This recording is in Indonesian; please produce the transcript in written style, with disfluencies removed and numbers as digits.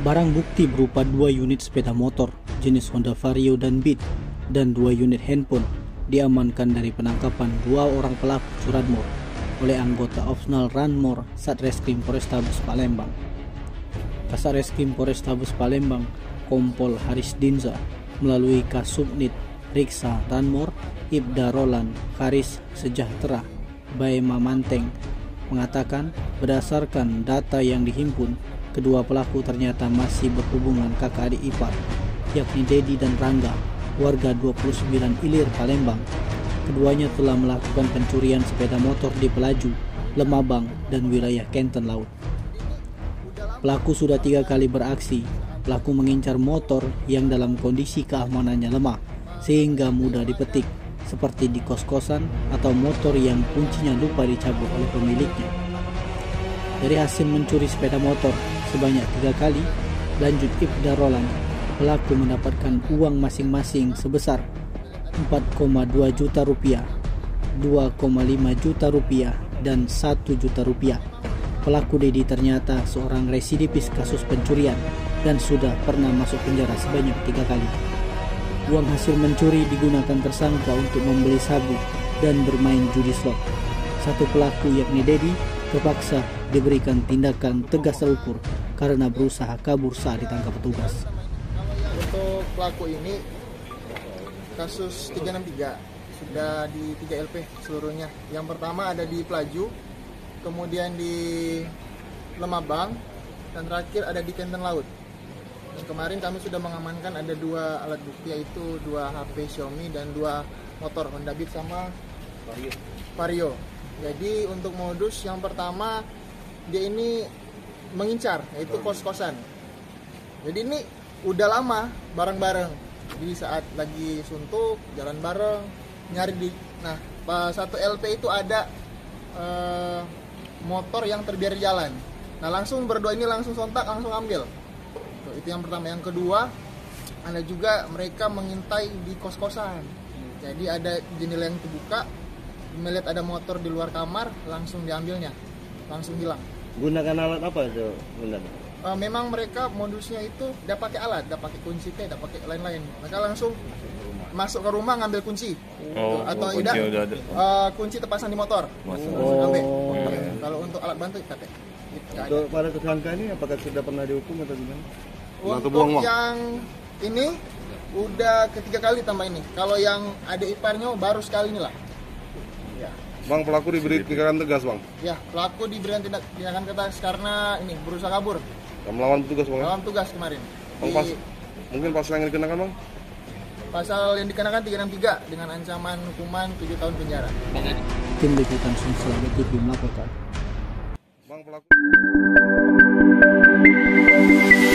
Barang bukti berupa 2 unit sepeda motor jenis Honda Vario dan Beat dan 2 unit handphone diamankan dari penangkapan 2 orang pelaku curanmor oleh anggota Opsional Ranmor Satreskrim Polrestabes Palembang. Kasareskrim Polrestabes Palembang Kompol Haris Dinza melalui Kasubnit Riksa Ranmor Ibda Roland Haris Sejahtera Baema Manteng mengatakan berdasarkan data yang dihimpun, kedua pelaku ternyata masih berhubungan kakak adik ipar, yakni Dedi dan Rangga, warga 29 Ilir, Palembang. Keduanya telah melakukan pencurian sepeda motor di Pelaju, Lemabang, dan wilayah Kenten Laut. Pelaku sudah 3 kali beraksi. Pelaku mengincar motor yang dalam kondisi keamanannya lemah, sehingga mudah dipetik, seperti di kos-kosan atau motor yang kuncinya lupa dicabut oleh pemiliknya. Dari hasil mencuri sepeda motor sebanyak 3 kali, lanjut Ibda Roland, pelaku mendapatkan uang masing-masing sebesar 4,2 juta rupiah, 2,5 juta rupiah, dan 1 juta rupiah. Pelaku Dedi ternyata seorang residivis kasus pencurian dan sudah pernah masuk penjara sebanyak 3 kali. Uang hasil mencuri digunakan tersangka untuk membeli sabu dan bermain judi slot. Satu pelaku yakni Dedi terpaksa diberikan tindakan tegas terukur karena berusaha kabur saat ditangkap petugas. Untuk pelaku ini kasus 363 sudah di 3 LP seluruhnya. Yang pertama ada di Pelaju, kemudian di Lemabang, dan terakhir ada di Kenten Laut. Dan kemarin kami sudah mengamankan ada 2 alat bukti, yaitu 2 HP Xiaomi dan 2 motor Honda Beat sama Vario. Jadi untuk modus yang pertama, dia ini mengincar, yaitu kos-kosan. Jadi ini udah lama bareng-bareng. Jadi saat lagi suntuk, jalan bareng, nyari di. Nah, pas 1 LP itu ada motor yang terbiar jalan. Nah, langsung berdua ini langsung sontak, langsung ambil. Itu yang pertama. Yang kedua, ada juga mereka mengintai di kos-kosan. Jadi ada jendela yang terbuka, melihat ada motor di luar kamar, langsung diambilnya, langsung hilang. Gunakan alat apa itu? Memang mereka modusnya itu udah pakai alat, udah pakai kunci, udah pakai lain-lain. Mereka langsung masuk ke rumah ngambil kunci, atau tidak kunci terpasang di motor. Kalau untuk alat bantu pakai. Untuk para tersangka ini apakah sudah pernah dihukum atau gimana? Untuk yang ini udah ketiga kali tambah ini. Kalau yang adik iparnya baru sekali inilah. Ya. Bang, pelaku diberi tindakan tegas, Bang? Ya, pelaku diberi tindakan tegas karena ini berusaha kabur. Melawan petugas, Bang? Melawan petugas kemarin. Mungkin pasal yang dikenakan, Bang? Pasal yang dikenakan 363 dengan ancaman hukuman 7 tahun penjara. Tim Liputan Sumsel TV melaporkan. Bang, pelaku